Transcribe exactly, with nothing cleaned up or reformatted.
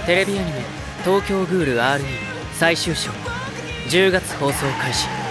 テレビアニメ「東京グール アールイー」最終章じゅうがつ放送開始。